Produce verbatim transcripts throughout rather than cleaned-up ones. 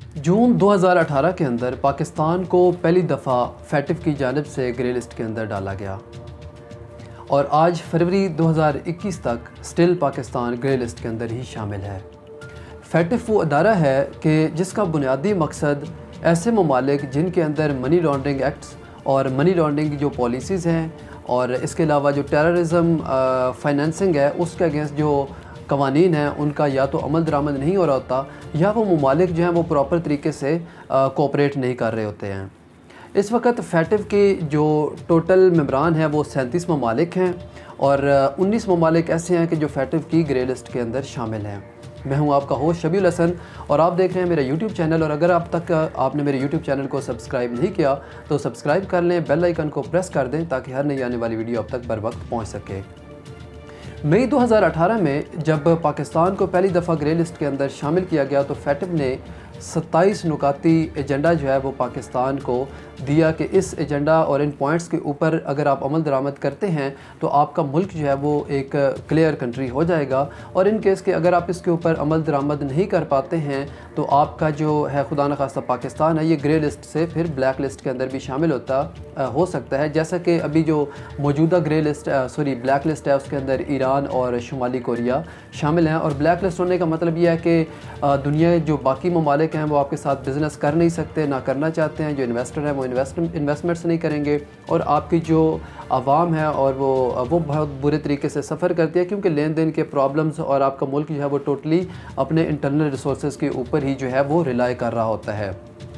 जून दो हज़ार अठारह के अंदर पाकिस्तान को पहली दफ़ा फैटिव की जानिब से ग्रे लिस्ट के अंदर डाला गया और आज फरवरी दो हज़ार इक्कीस तक स्टिल पाकिस्तान ग्रे लिस्ट के अंदर ही शामिल है। फैटिव वो अदारा है कि जिसका बुनियादी मकसद ऐसे ममालिक जिनके अंदर मनी लॉन्ड्रिंग एक्ट्स और मनी लॉन्ड्रिंग की जो पॉलिसीज़ हैं और इसके अलावा जो टेररिज्म फाइनेंसिंग है उसके अगेंस्ट जो कवानीन हैं उनका या तो अमल दरामद नहीं हो रहा होता या वो ममालिक जो हैं वो प्रॉपर तरीके से कोऑपरेट नहीं कर रहे होते हैं। इस वक्त फैटिव के जो टोटल मेंबरान हैं वो सैंतीस ममालिक हैं और उन्नीस ममालिक ऐसे हैं कि जो फैटिव की ग्रे लिस्ट के अंदर शामिल हैं। मैं हूं आपका होस्ट शबीउल हसन और आप देख रहे हैं मेरा यूट्यूब चैनल। और अगर अब तक आपने मेरे यूट्यूब चैनल को सब्सक्राइब नहीं किया तो सब्सक्राइब कर लें, बेल आइकन को प्रेस कर दें ताकि हर नई आने वाली वीडियो अब तक बर वक्त पहुँच सके। मई दो हज़ार अठारह में जब पाकिस्तान को पहली दफ़ा ग्रे लिस्ट के अंदर शामिल किया गया तो फैटिव ने सत्ताईस नुकाती एजेंडा जो है वो पाकिस्तान को दिया कि इस एजेंडा और इन पॉइंट्स के ऊपर अगर आप अमल दरामद करते हैं तो आपका मुल्क जो है वो एक क्लियर कंट्री हो जाएगा, और इन केस के अगर आप इसके ऊपर अमल दरामद नहीं कर पाते हैं तो आपका जो है खुदा न खास्ता पाकिस्तान है ये ग्रे लिस्ट से फिर ब्लैक लिस्ट के अंदर भी शामिल होता हो सकता है। जैसा कि अभी जो मौजूदा grey list sorry black list है उसके अंदर ईरान और शुमाली कोरिया शामिल हैं। और ब्लैक लिस्ट होने का मतलब यह है कि दुनिया जो बाकी ममालिक हैं वो आपके साथ बिज़नेस कर नहीं सकते, ना करना चाहते हैं। जो इन्वेस्टर हैं वो इन्वेस्ट इन्वेस्टमेंट्स नहीं करेंगे और आपकी जो आवाम है और वो वो बहुत बुरे तरीके से सफ़र करती है क्योंकि लेन देन के प्रॉब्लम्स और आपका मुल्क जो है वो टोटली अपने इंटरनल रिसोर्सेज के ऊपर ही जो है वो रिलाई कर रहा होता है।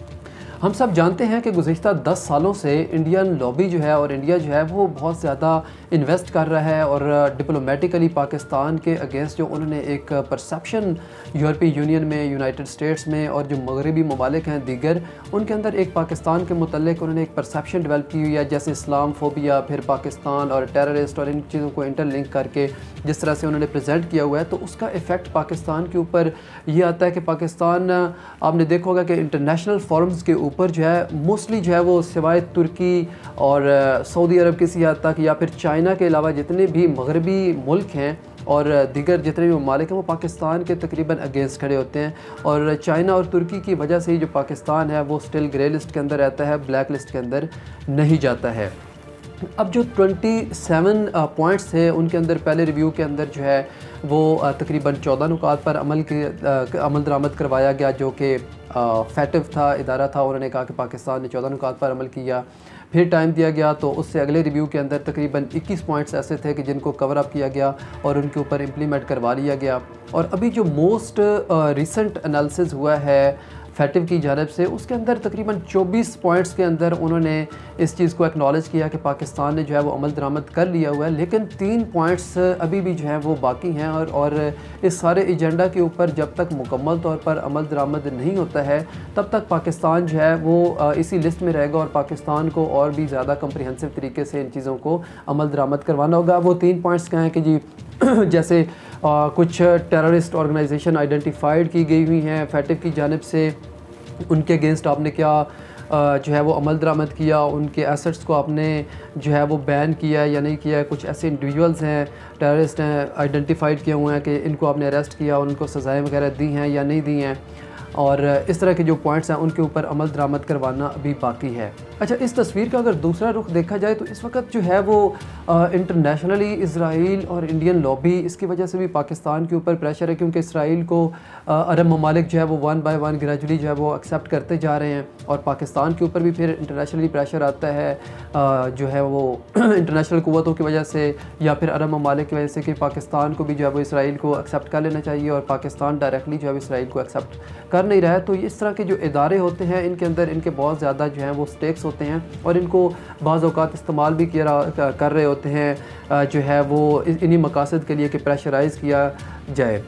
हम सब जानते हैं कि गुज़िश्ता दस सालों से इंडियन लॉबी जो है और इंडिया जो है वो बहुत ज़्यादा इन्वेस्ट कर रहा है और डिप्लोमेटिकली पाकिस्तान के अगेंस्ट जो उन्होंने एक परसेप्शन यूरोपीय यूनियन में, यूनाइटेड स्टेट्स में और जो मगरबी ममालिक हैं दीगर उनके अंदर एक पाकिस्तान के मुतल्लिक उन्होंने एक परसेप्शन डेवलप की हुई है, जैसे इस्लाम फोबिया, फिर पाकिस्तान और टेररिस्ट और इन चीज़ों को इंटरलिंक करके जिस तरह से उन्होंने प्रेजेंट किया हुआ है। तो उसका इफ़ेक्ट पाकिस्तान के ऊपर ये आता है कि पाकिस्तान आपने देखा होगा कि इंटरनेशनल फोरम्स के ऊपर जो है मोस्टली जो है वो सिवाय तुर्की और सऊदी अरब किसी हद तक या फिर चाइना के अलावा जितने भी मगरबी मुल्क हैं और दीगर जितने भी ममालिक हैं वो पाकिस्तान के तकरीबन अगेंस्ट खड़े होते हैं। और चाइना और तुर्की की वजह से ही जो पाकिस्तान है वो स्टिल ग्रे लिस्ट के अंदर रहता है, ब्लैक लिस्ट के अंदर नहीं जाता है। अब जो सत्ताईस पॉइंट्स थे उनके अंदर पहले रिव्यू के अंदर जो है वो तकरीबन चौदह नुकात पर अमल के अमल दरामद करवाया गया, जो कि फैटिव था इदारा था। उन्होंने कहा कि पाकिस्तान ने चौदह नुकात पर अमल किया। फिर टाइम दिया गया तो उससे अगले रिव्यू के अंदर तकरीबन इक्कीस पॉइंट्स ऐसे थे कि जिनको कवर अप किया गया और उनके ऊपर इम्प्लीमेंट करवा लिया गया। और अभी जो मोस्ट रिसेंट एनालिसिस हुआ है फैटिव की जानिब से उसके अंदर तकरीबन चौबीस पॉइंट्स के अंदर उन्होंने इस चीज़ को एक्नॉलेज किया कि पाकिस्तान ने जो है वो अमल दरामद कर लिया हुआ है, लेकिन तीन पॉइंट्स अभी भी जो हैं वो बाकी हैं। और और इस सारे एजेंडा के ऊपर जब तक मुकम्मल तौर पर अमल दरामद नहीं होता है तब तक पाकिस्तान जो है वो इसी लिस्ट में रहेगा और पाकिस्तान को और भी ज़्यादा कम्प्रिहेंसिव तरीके से इन चीज़ों को अमल दरामद करवाना होगा। वो तीन पॉइंट्स क्या हैं कि जी जैसे आ, कुछ टेररिस्ट ऑर्गेनाइजेशन आइडेंटिफाइड की गई हुई हैं फैटिव की जानिब से, उनके अगेंस्ट आपने क्या आ, जो है वो अमल दरामद किया, उनके एसेट्स को आपने जो है वो बैन किया या नहीं किया। कुछ ऐसे इंडिविजुअल्स हैं टेररिस्ट हैं आइडेंटिफाइड किए हुए हैं कि इनको आपने अरेस्ट किया, उनको सज़ाएँ वगैरह दी हैं या नहीं दी हैं। और इस तरह के जो पॉइंट्स हैं उनके ऊपर अमल दरामद करवाना अभी बाकी है। अच्छा, इस तस्वीर का अगर दूसरा रुख देखा जाए तो इस वक्त जो है वो इंटरनेशनली इसराइल और इंडियन लॉबी इसकी वजह से भी पाकिस्तान के ऊपर प्रेशर है, क्योंकि इसराइल को आ, अरब ममालिक जो है वो वन बाय वन ग्रेजुअली जो है वो एक्सेप्ट करते जा रहे हैं और पाकिस्तान के ऊपर भी फिर इंटरनेशनली प्रेशर आता है आ, जो है वो इंटरनेशनल क़ुव्वतों की वजह से या फिर अरब ममालिक की वजह से कि पाकिस्तान को भी जो है वो इसराइल को एक्सेप्ट कर लेना चाहिए और पाकिस्तान डायरेक्टली जो है इसराइल को एक्सेप्ट कर नहीं रहा है। तो इस तरह के जो इदारे होते हैं इनके अंदर इनके बहुत ज़्यादा जो हैं वो स्टेक्स होते हैं और इनको बाज़ औक़ात इस्तेमाल भी किया कर रहे होते हैं जो है वो इन्हीं मकासद के लिए कि प्रेशराइज़ किया जाए।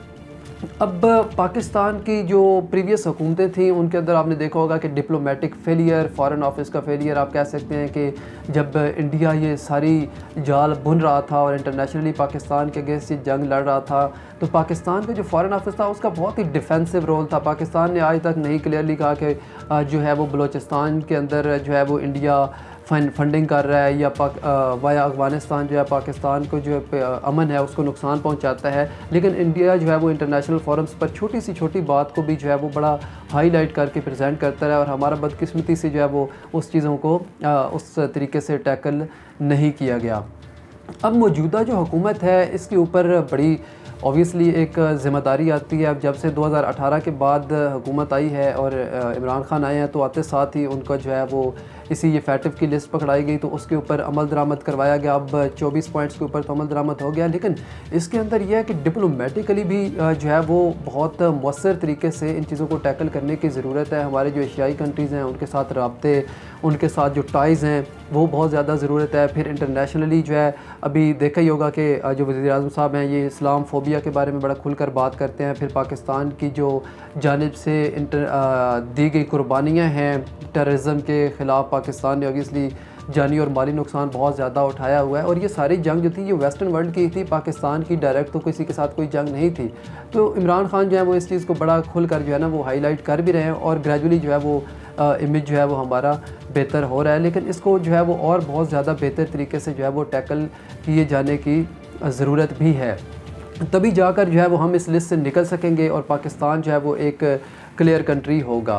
अब पाकिस्तान की जो प्रीवियस हुकूमतें थी उनके अंदर आपने देखा होगा कि डिप्लोमेटिक फेलियर, फॉरेन ऑफिस का फेलियर आप कह सकते हैं कि जब इंडिया ये सारी जाल बुन रहा था और इंटरनेशनली पाकिस्तान के अगेंस्ट ये जंग लड़ रहा था तो पाकिस्तान का जो फॉरेन ऑफिस था उसका बहुत ही डिफेंसिव रोल था। पाकिस्तान ने आज तक नहीं क्लियरली कहा कि जो है वो बलूचिस्तान के अंदर जो है वो इंडिया फंड फंडिंग कर रहा है या पाक वाया अफ़गानिस्तान जो है पाकिस्तान को जो है अमन है उसको नुकसान पहुंचाता है। लेकिन इंडिया जो है वो इंटरनेशनल फोरम्स पर छोटी सी छोटी बात को भी जो है वो बड़ा हाईलाइट करके प्रेजेंट करता है और हमारा बदकिस्मती से जो है वो उस चीज़ों को आ, उस तरीके से टैकल नहीं किया गया। अब मौजूदा जो हुकूमत है इसके ऊपर बड़ी ऑब्वियसली एक ज़िम्मेदारी आती है। अब जब से दो हज़ार अठारह के बाद हुकूमत आई है और इमरान खान आए हैं तो आते साथ ही उनका जो है वो इसी ये फैटिव की लिस्ट पकड़ाई गई तो उसके ऊपर अमल दरामद करवाया गया। अब चौबीस पॉइंट्स के ऊपर तो अमल दरामद हो गया, लेकिन इसके अंदर यह है कि डिप्लोमेटिकली भी जो है वो बहुत मौसर तरीके से इन चीज़ों को टैकल करने की ज़रूरत है। हमारे जो एशियाई कंट्रीज़ हैं उनके साथ रबते, उनके साथ जो टाइज़ हैं वो बहुत ज़्यादा ज़रूरत है। फिर इंटरनेशनली जो है अभी देखा ही होगा कि जो वज़ीर-ए-आज़म साहब हैं ये इस्लाम फोबिया के बारे में बड़ा खुलकर बात करते हैं। फिर पाकिस्तान की जो जानिब से इंटर दी गई कुर्बानियाँ हैं टेररिज्म के ख़िलाफ़, पाकिस्तान ने ऑब्वियसली जानी और माली नुकसान बहुत ज़्यादा उठाया हुआ है। और ये सारी जंग जो थी ये वेस्टर्न वर्ल्ड की थी, पाकिस्तान की डायरेक्ट तो किसी के साथ कोई जंग नहीं थी। तो इमरान खान जो है वो इस चीज़ को बड़ा खुल कर जो है ना वो हाईलाइट कर भी रहे हैं और ग्रेजुअली जो है वो इमेज जो है वो हमारा बेहतर हो रहा है। लेकिन इसको जो है वो और बहुत ज़्यादा बेहतर तरीके से जो है वो टैकल किए जाने की ज़रूरत भी है, तभी जाकर जो है वो हम इस लिस्ट से निकल सकेंगे और पाकिस्तान जो है वो एक क्लियर कंट्री होगा।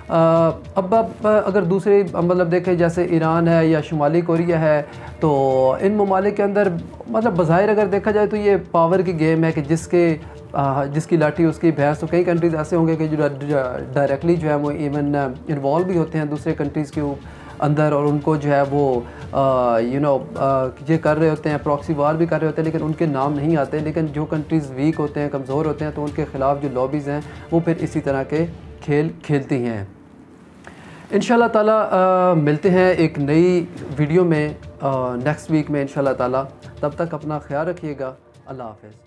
अब अब अगर दूसरे मतलब देखें जैसे ईरान है या शुमाली कोरिया है तो इन ममालिक के अंदर मतलब बज़ाहिर अगर देखा जाए तो ये पावर की गेम है कि जिसके जिसकी लाठी उसकी भैंस। तो कई कंट्रीज़ ऐसे होंगे कि जो डायरेक्टली जो है वो इवन इन्वॉल्व भी होते हैं दूसरे कंट्रीज़ के अंदर और उनको जो है वो यू नो ये कर रहे होते हैं, प्रॉक्सी वार भी कर रहे होते हैं, लेकिन उनके नाम नहीं आते। लेकिन जो कंट्रीज़ वीक होते हैं, कमज़ोर होते हैं, तो उनके ख़िलाफ़ जो लॉबीज़ हैं वो फिर इसी तरह के खेल खेलती हैं। इंशाल्लाह ताला आ, मिलते हैं एक नई वीडियो में नेक्स्ट वीक में इंशाल्लाह ताला। तब तक अपना ख्याल रखिएगा। अल्लाह हाफ़िज़।